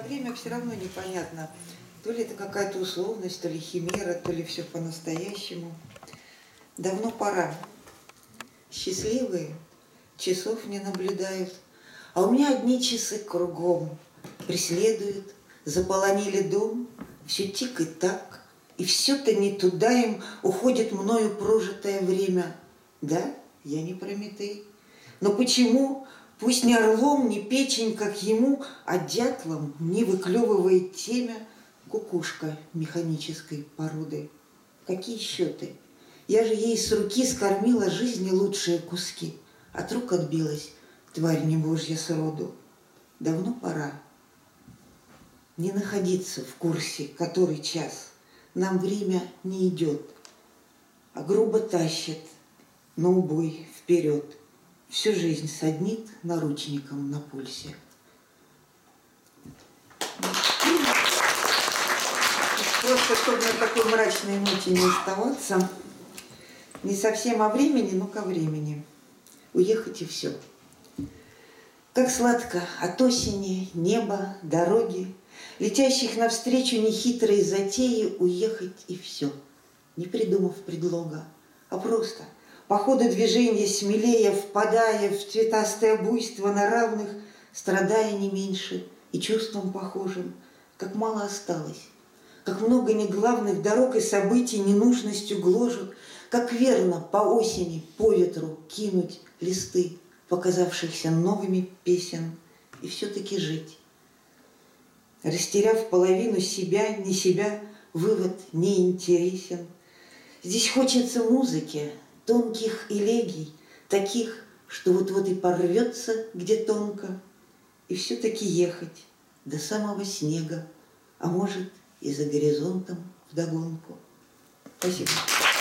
время все равно непонятно. То ли это какая-то условность, то ли химера, то ли все по-настоящему. Давно пора. Счастливые часов не наблюдают, а у меня одни часы кругом преследуют, заполонили дом, все тикает так, и все-то не туда им уходит мною прожитое время. Да, я не Прометей, но почему, пусть не орлом, не печень, как ему, а дятлом не выклевывает темя кукушка механической породы? Какие счеты? Я же ей с руки скормила жизни лучшие куски, от рук отбилась, тварь не божья сроду. Давно пора не находиться в курсе, который час. Нам время не идет, а грубо тащит на убой вперед. Всю жизнь саднит наручником на пульсе. Просто, чтобы на такой мрачной ноте не оставаться, не совсем о времени, но ко времени. Уехать и все. Как сладко от осени, неба, дороги, летящих навстречу нехитрой затеи, уехать и все, не придумав предлога, а просто по ходу движения смелее, впадая в цветастое буйство на равных, страдая не меньше и чувством похожим, как мало осталось, как много неглавных дорог и событий ненужностью гложут, как верно по осени, по ветру кинуть листы, показавшихся новыми песен, и все-таки жить. Растеряв половину себя, не себя, вывод не интересен. Здесь хочется музыки, тонких элегий, таких, что вот-вот и порвется где тонко, и все-таки ехать до самого снега, а может и за горизонтом вдогонку. Спасибо.